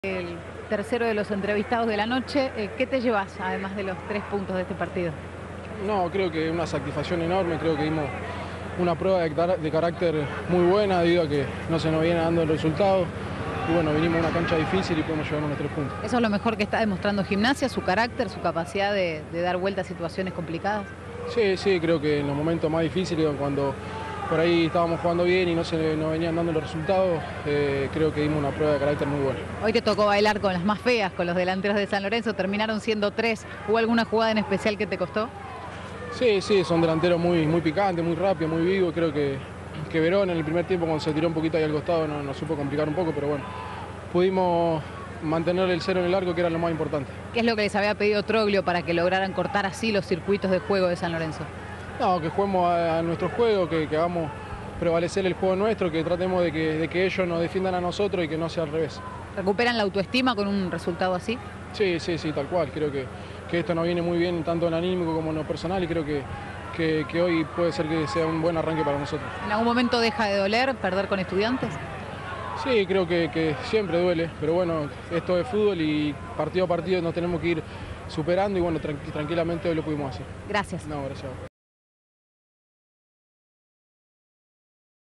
El tercero de los entrevistados de la noche, ¿qué te llevas además de los 3 puntos de este partido? No, creo que una satisfacción enorme, creo que dimos una prueba de carácter muy buena debido a que no se nos viene dando el resultado. Y bueno, vinimos a una cancha difícil y podemos llevarnos los 3 puntos. Eso es lo mejor que está demostrando Gimnasia, su carácter, su capacidad de dar vuelta a situaciones complicadas. Sí, creo que en los momentos más difíciles, cuando por ahí estábamos jugando bien y no se nos venían dando los resultados, creo que dimos una prueba de carácter muy buena. Hoy te tocó bailar con las más feas, con los delanteros de San Lorenzo, terminaron siendo 3. ¿Hubo alguna jugada en especial que te costó? Sí, son delanteros muy picantes, muy rápidos, muy vivos. Creo que Verón en el primer tiempo, cuando se tiró un poquito ahí al costado, nos supo complicar un poco, pero bueno, pudimos mantener el 0 en el arco, que era lo más importante. ¿Qué es lo que les había pedido Troglio para que lograran cortar así los circuitos de juego de San Lorenzo? No, que juguemos a nuestro juego, que hagamos prevalecer el juego nuestro, que tratemos de que ellos nos defiendan a nosotros y que no sea al revés. ¿Recuperan la autoestima con un resultado así? Sí, tal cual. Creo que esto nos viene muy bien tanto en anímico como en lo personal y creo que hoy puede ser que sea un buen arranque para nosotros. ¿En algún momento deja de doler perder con Estudiantes? Sí, creo que siempre duele, pero bueno, esto es fútbol y partido a partido nos tenemos que ir superando y bueno, tranquilamente hoy lo pudimos hacer. Gracias. No, gracias a vos.